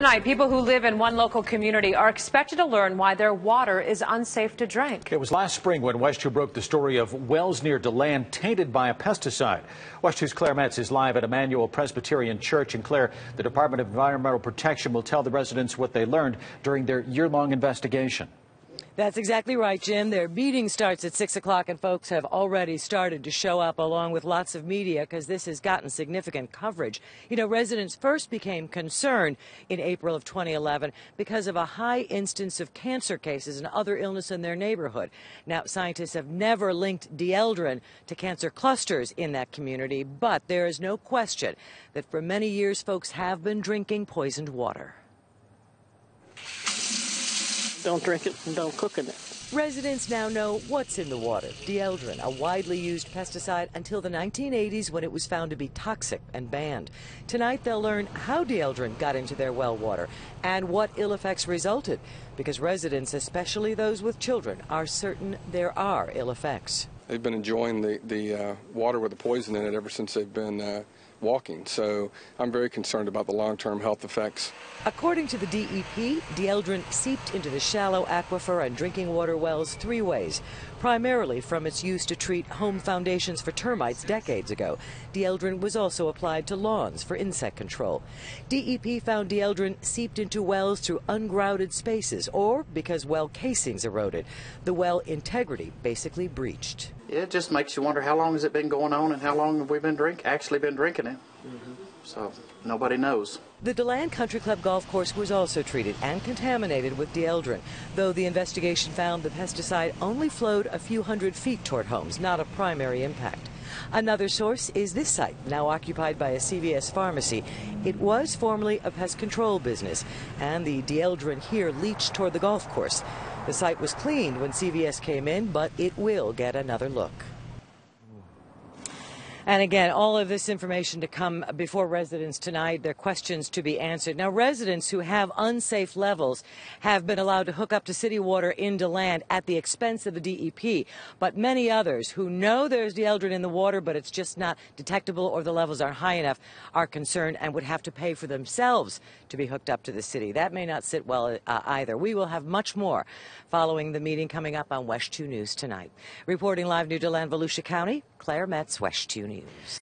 Tonight, people who live in one local community are expected to learn why their water is unsafe to drink. It was last spring when West 2 broke the story of wells near DeLand tainted by a pesticide. West 2's Claire Metz is live at Emmanuel Presbyterian Church. And Claire, the Department of Environmental Protection will tell the residents what they learned during their year-long investigation. That's exactly right, Jim. Their meeting starts at 6 o'clock, and folks have already started to show up along with lots of media because this has gotten significant coverage. You know, residents first became concerned in April of 2011 because of a high instance of cancer cases and other illness in their neighborhood. Now, scientists have never linked DeLand to cancer clusters in that community, but there is no question that for many years folks have been drinking poisoned water. Don't drink it and don't cook in it. Residents now know what's in the water. DeLand, a widely used pesticide until the 1980s when it was found to be toxic and banned. Tonight they'll learn how DeLand got into their well water and what ill effects resulted, because residents, especially those with children, are certain there are ill effects. They've been enjoying the water with the poison in it ever since they've been walking, so I'm very concerned about the long-term health effects. According to the DEP, DeLand seeped into the shallow aquifer and drinking water wells 3 ways, primarily from its use to treat home foundations for termites decades ago. DeLand was also applied to lawns for insect control. DEP found DeLand seeped into wells through ungrouted spaces or because well casings eroded. The well integrity basically breached. It just makes you wonder how long has it been going on and how long have we been actually been drinking it. So nobody knows. The DeLand Country Club golf course was also treated and contaminated with DeLand, though the investigation found the pesticide only flowed a few hundred feet toward homes, not a primary impact. Another source is this site, now occupied by a CVS pharmacy. It was formerly a pest control business, and the DeLand here leached toward the golf course. The site was cleaned when CVS came in, but it will get another look. And again, all of this information to come before residents tonight, their questions to be answered. Now, residents who have unsafe levels have been allowed to hook up to city water in DeLand at the expense of the DEP. But many others who know there's DeLand in the water, but it's just not detectable or the levels aren't high enough, are concerned and would have to pay for themselves to be hooked up to the city. That may not sit well either. We will have much more following the meeting coming up on West 2 News tonight. Reporting live New DeLand, Volusia County, Claire Metz, West 2 News.